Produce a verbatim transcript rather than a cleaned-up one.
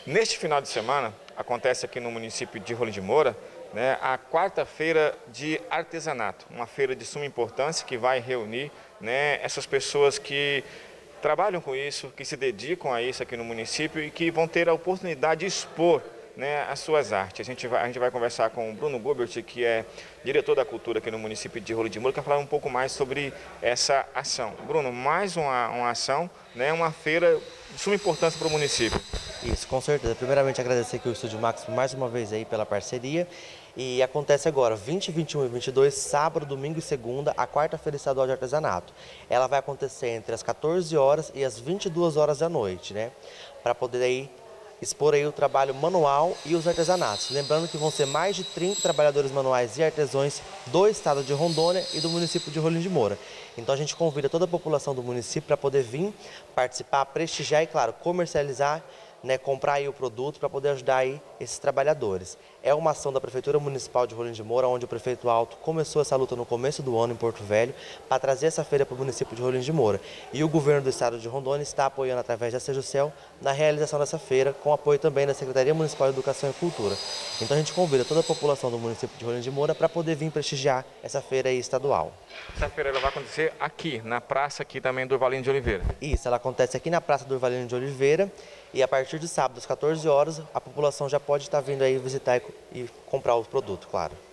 Neste final de semana, acontece aqui no município de Rolim de Moura, né, a quarta-feira de artesanato, uma feira de suma importância que vai reunir, né, essas pessoas que trabalham com isso, que se dedicam a isso aqui no município e que vão ter a oportunidade de expor, né, as suas artes. A gente, vai, a gente vai conversar com o Bruno Gubert, que é diretor da cultura aqui no município de Rolim de Moura, para falar um pouco mais sobre essa ação. Bruno, mais uma, uma ação, né, uma feira de suma importância para o município. Isso, com certeza. Primeiramente, agradecer aqui o Estúdio Max mais uma vez aí pela parceria. E acontece agora, vinte, vinte e um e vinte e dois, sábado, domingo e segunda, a quarta-feira estadual de artesanato. Ela vai acontecer entre as quatorze horas e as vinte e duas horas da noite, né? Para poder aí expor aí o trabalho manual e os artesanatos. Lembrando que vão ser mais de trinta trabalhadores manuais e artesãos do estado de Rondônia e do município de Rolim de Moura. Então a gente convida toda a população do município para poder vir participar, prestigiar e, claro, comercializar, né, comprar aí o produto para poder ajudar aí esses trabalhadores. É uma ação da Prefeitura Municipal de Rolim de Moura, onde o prefeito Alto começou essa luta no começo do ano em Porto Velho, para trazer essa feira para o município de Rolim de Moura. E o governo do estado de Rondônia está apoiando através da Sejusel na realização dessa feira, com apoio também da Secretaria Municipal de Educação e Cultura. Então a gente convida toda a população do município de Rolim de Moura para poder vir prestigiar essa feira aí estadual. Essa feira ela vai acontecer aqui, na praça aqui também do Urvalino de Oliveira. Isso, ela acontece aqui na Praça do Urvalino de Oliveira e a partir de sábado, às quatorze horas, a população já pode estar vindo aí visitar e, e comprar o produto, claro.